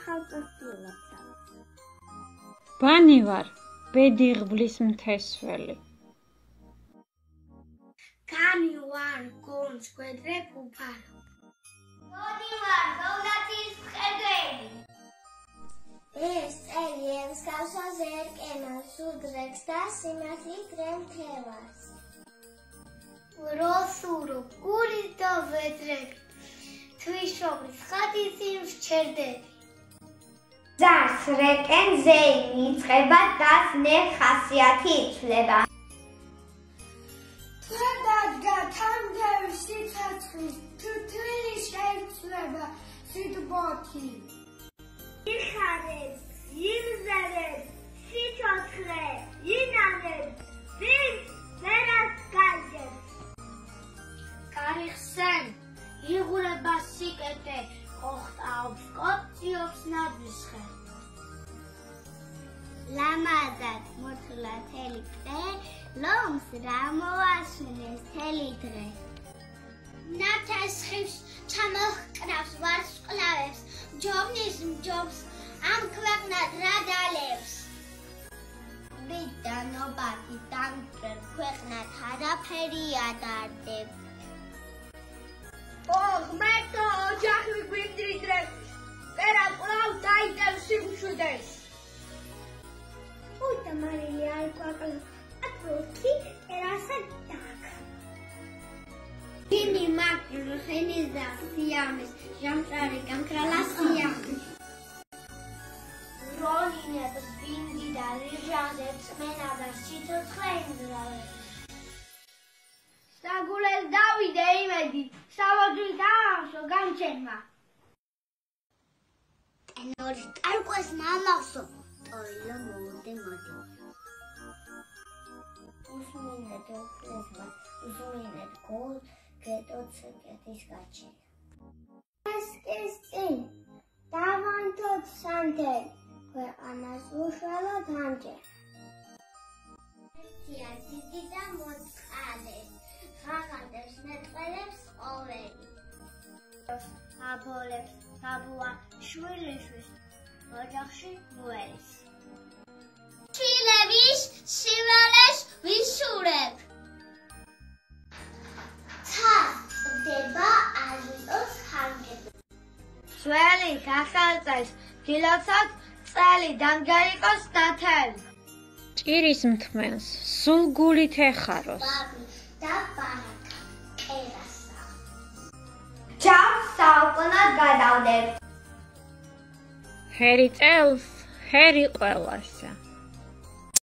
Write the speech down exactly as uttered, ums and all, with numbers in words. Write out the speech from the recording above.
საახალწლოებსაც. ბანი ვარ, ბედი ღბლის მთესველი. განი ვარ, გონს გვედრებ უფარო. მოდი ვარ, დოვლათის მხედველი. ეს წელი ემსგავსავს ერკენას, უდრეკს და სიმართლით რემთევას. როსურო, გულის და ვედრები, თვიშობრის ხატის იმ ვჩერდები. ზარს რეკენ ზეიმი იწყება დას ნე ხასიათი იცვლება. თვედადგა თანდევი სიცოცხლის, თუთვილი შეიცვლება სიტბოთი. იხარებს, იმზერებს, სიცოცხლე, ინანებს, ვინც ვერას გაიგებს. გარიხსენ, იღურება სიკეთე, ოხტაობს, კოპციობს ნაძვისხე. ლამაზად მოთვლა თელი წე, ლომს რა მოასვენეს თელი დღე. ნათესხის ჩამოჰკრავს ვარსკვლავებს, ჯობნის მჯობს, ამ ქვეყნად რა დალევს. ბიდანობათი დამჭერ ქვეყნად არაფერი ადარდებს. ო, ღმერთო, ოჯახი გვიმდიდრებს, წერა კვლავ დაიჭერს სიმშვიდეს. უთა მარილი არ კვაკლა, აკროქი ტერასა დაკ. გინი მაკრ ხენის და სიამის, ჟამჭარი გამკრალა სიამის. რონინებს ბინდი და რიჟანებს მენა და სიცოცხლე იმძრავებს. საგულეს დავიდე იმედი, სავოძვით ამავსო გამჩენმა. ტენორი ტარკვეს მამავსო, ტოილო მოუდე მოდი. უსმინეთ ოქრესმა, უსმინეთ გოლ, გეტოცეკეთის გაჩენა. ესკის წინ, დავანთოთ სანდელი, ქვეყანას უშველოდ ამჯერ. ერთია დიდი და მოწყალე, ხახანდებს მეტყველებს ყოველი. აბოლებს, აბუა შვილიშვის, ოჯახში მოელის. ჩილების სიმრავლეს ვისურებ. ცა წდება აჟიტოს ხანგები. ძველი გახალწეს, გილოცოთ წელი დამგარიყოს ნათელი. ჭირის მთმენს, სულ გულით ეხაროს. და ბარაკა, კერასა. ჯავს საუკუნოდ გადავდებ. ჰერი წელს, ჰერი ყველასა.